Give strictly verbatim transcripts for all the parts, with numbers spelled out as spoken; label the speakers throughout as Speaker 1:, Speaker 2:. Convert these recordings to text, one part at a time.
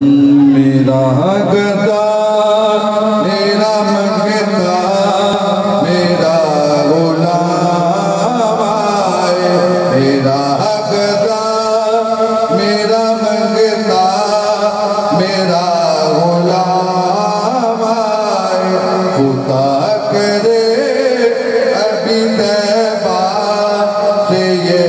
Speaker 1: मेरा गदा मेरा मंगता मेरा गुलाम आए, मेरा गदा मेरा मंगता मेरा गुलाम आए। खुदा करे अभी तैबा से ये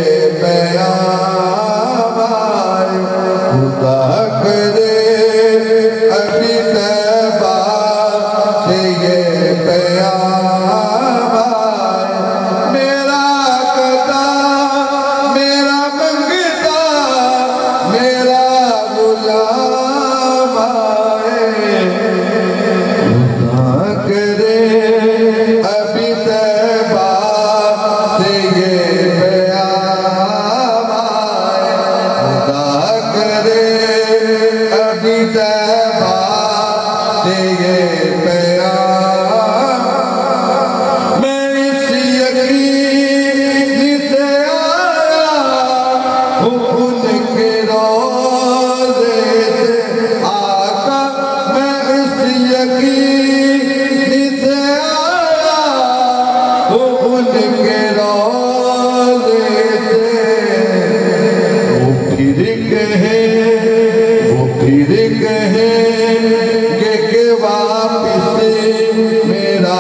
Speaker 1: पैगाम आए, खुदा करे अभी तैबा से ये पैगाम आए। मेरा गदा मेरा मंगता मेरा गुलाम आए, खुदा करे अभी तैबा से ये पैगाम आए, खुदा करे अभी तैबा से ये पैगाम। मैं इस यकीन से आया हूँ उनके रोज़े से आका, मैं इस यकीन से आया हूँ उनके रोज़े से। वो फिर कहे वो फिर कहेंगे कि वापिस मेरा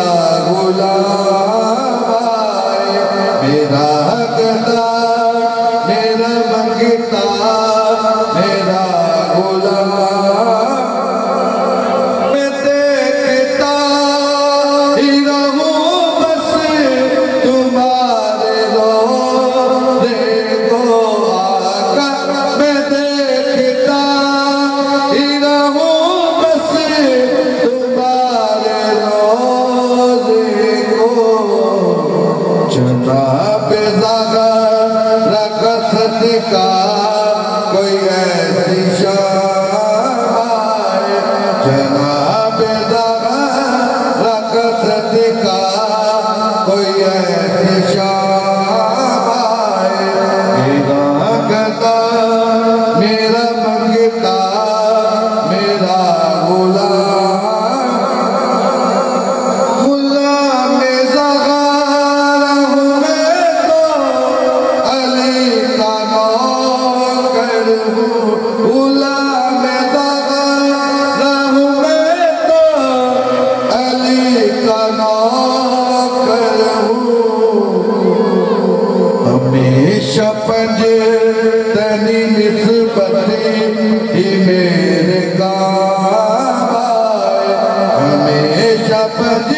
Speaker 1: गुलाम आए, मेरा गदा मेरा मंगता मेरा गुलाम। मैं देखता ही रहूं बस तुम्हारे रोज़े को आका, मैं देखता ही रहूं बस तुम्हारे रोज़े को। जनाब ज़हरा का सदका कोई ऐसी शाम आए, जनाब ज़हरा का सदका कोई ऐसी शाम आए। मेरा गदा मेरा मंगता मेरा गुलाम, गुलाम ज़हरा हूँ मैं तो अली का नौकर हूँ, गुलाम ज़हरा हूँ मैं तो अली का नौकर हूँ। हमेशा पंजतनी निस्बती ही मेरे काम आए, हमेशा पंज